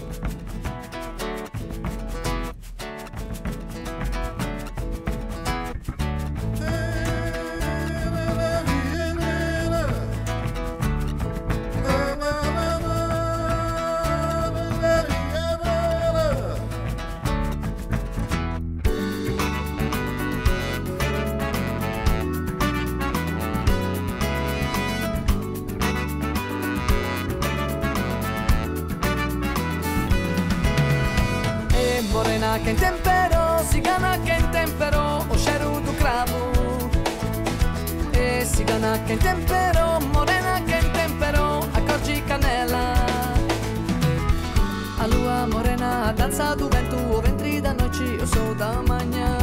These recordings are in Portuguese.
Morena quem temperou, cigana quem temperou o cheiro do cravo. E cigana quem temperou, morena quem temperou a cor de canela. A lua morena, a dança do vento, o ventre da noite, o sol da manhã.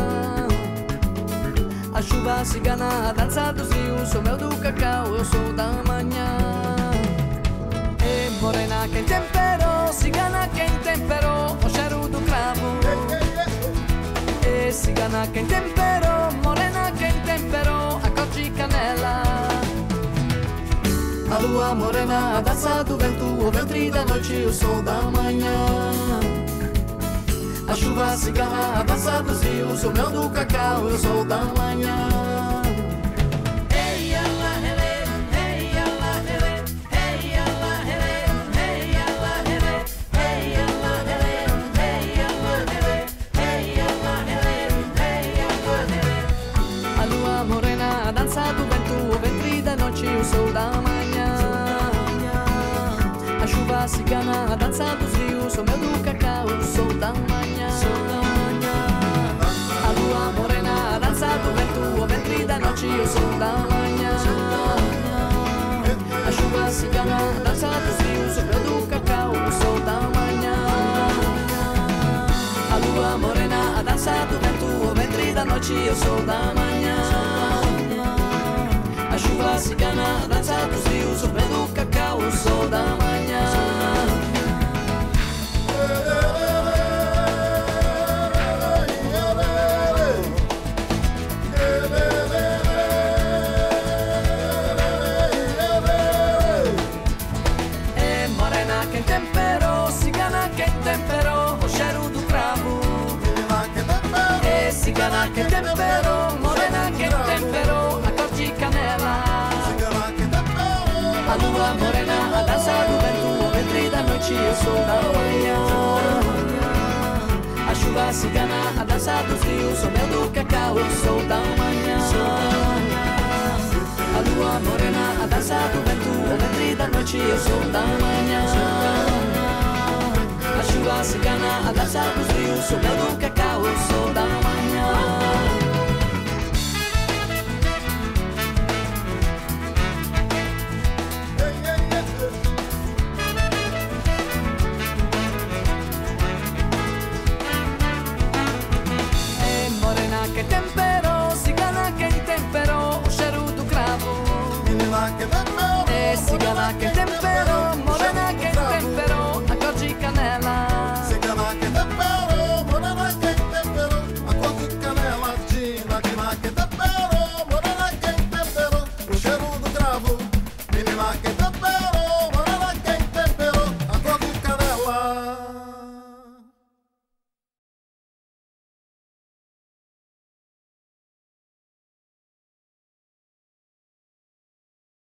A chuva cigana, a dança dos rios, o mel do cacau, eu sou da manhã. E morena quem temperou, cigana quem temperou o cheiro do cravo. E cigana quem temperou, morena quem temperou a cor de canela. A lua morena, a dança do vento, o ventre da noite, o sol da manhã. A chuva cigana, a dança dos rios, o mel do cacau, eu sou da manhã. O sol da manhã, a chuva cigana, a dança dos rios, o mel do cacau, o sol da manhã. A lua morena, a dança do vento, o ventre da noite, o sol da manhã. A chuva cigana, a dança dos rios, o mel do cacau, o sol da manhã. A lua morena, a dança do vento, o ventre da noite, o sol da manhã. A chuva cigana, a dança dos rios, o mel do cacau, o sol da manhã. É morena quem temperou, cigana quem temperou o cheiro do cravo. É cigana quem temperou, morena quem temperou a cor de canela. A lua morena, a dança do vento, o ventre da noite, o sol da manhã. A chuva cigana, a dança dos rios, o mel do cacau, o sol da manhã. A lua morena, a dança do vento, o ventre da noite, o sol da manhã. A chuva cigana, a dança dos rios, o mel do cacau, o sol da manhã. Que temper